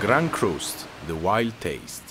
Grand Crust, The Wild Taste.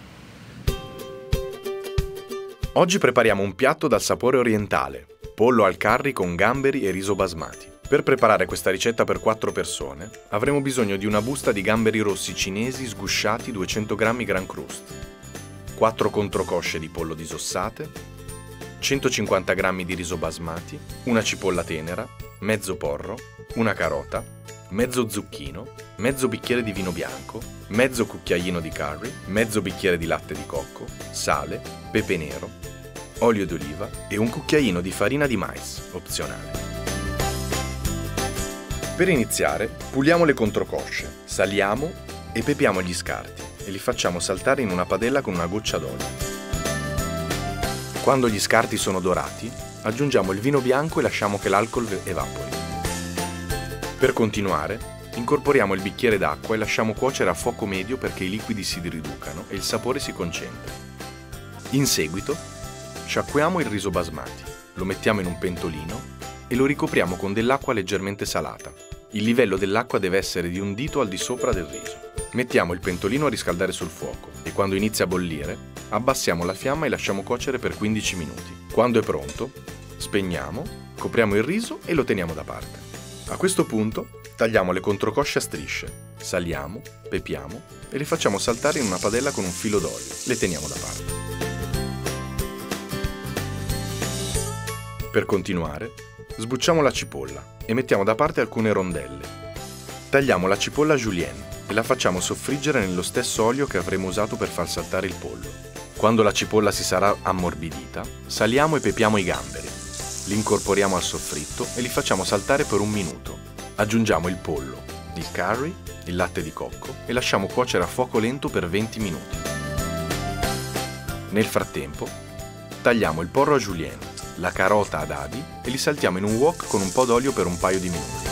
Oggi prepariamo un piatto dal sapore orientale, pollo al curry con gamberi e riso basmati. Per preparare questa ricetta per 4 persone avremo bisogno di una busta di gamberi rossi cinesi sgusciati 200 g Grand Crust, 4 controcosce di pollo disossate, 150 g di riso basmati, una cipolla tenera, mezzo porro, una carota, mezzo zucchino, mezzo bicchiere di vino bianco, mezzo cucchiaino di curry, mezzo bicchiere di latte di cocco, sale, pepe nero, olio d'oliva e un cucchiaino di farina di mais, opzionale. Per iniziare, puliamo le controcosce, saliamo e pepiamo gli scarti e li facciamo saltare in una padella con una goccia d'olio. Quando gli scarti sono dorati, aggiungiamo il vino bianco e lasciamo che l'alcol evapori. Per continuare, incorporiamo il bicchiere d'acqua e lasciamo cuocere a fuoco medio perché i liquidi si riducano e il sapore si concentri. In seguito, sciacquiamo il riso basmati, lo mettiamo in un pentolino e lo ricopriamo con dell'acqua leggermente salata. Il livello dell'acqua deve essere di un dito al di sopra del riso. Mettiamo il pentolino a riscaldare sul fuoco e quando inizia a bollire, abbassiamo la fiamma e lasciamo cuocere per 15 minuti. Quando è pronto, spegniamo, copriamo il riso e lo teniamo da parte. A questo punto tagliamo le controcosce a strisce, saliamo, pepiamo e le facciamo saltare in una padella con un filo d'olio. Le teniamo da parte. Per continuare, sbucciamo la cipolla e mettiamo da parte alcune rondelle. Tagliamo la cipolla julienne e la facciamo soffriggere nello stesso olio che avremo usato per far saltare il pollo. Quando la cipolla si sarà ammorbidita, saliamo e pepiamo i gamberi. Li incorporiamo al soffritto e li facciamo saltare per 1 minuto. Aggiungiamo il pollo, il curry, il latte di cocco e lasciamo cuocere a fuoco lento per 20 minuti. Nel frattempo, tagliamo il porro a julienne, la carota a dadi e li saltiamo in un wok con un po' d'olio per un paio di minuti.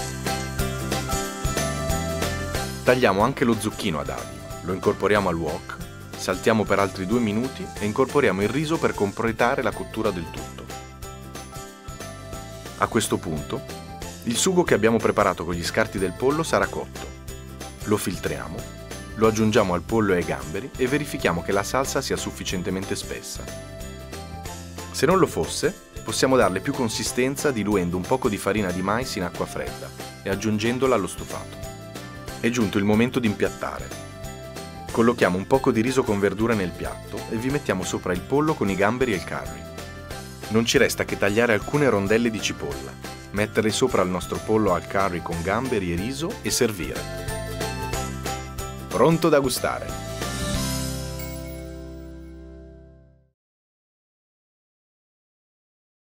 Tagliamo anche lo zucchino a dadi, lo incorporiamo al wok, saltiamo per altri 2 minuti e incorporiamo il riso per completare la cottura del tutto. A questo punto, il sugo che abbiamo preparato con gli scarti del pollo sarà cotto. Lo filtriamo, lo aggiungiamo al pollo e ai gamberi e verifichiamo che la salsa sia sufficientemente spessa. Se non lo fosse, possiamo darle più consistenza diluendo un poco di farina di mais in acqua fredda e aggiungendola allo stufato. È giunto il momento di impiattare. Collochiamo un poco di riso con verdura nel piatto e vi mettiamo sopra il pollo con i gamberi e il curry. Non ci resta che tagliare alcune rondelle di cipolla, metterle sopra il nostro pollo al curry con gamberi e riso e servire. Pronto da gustare!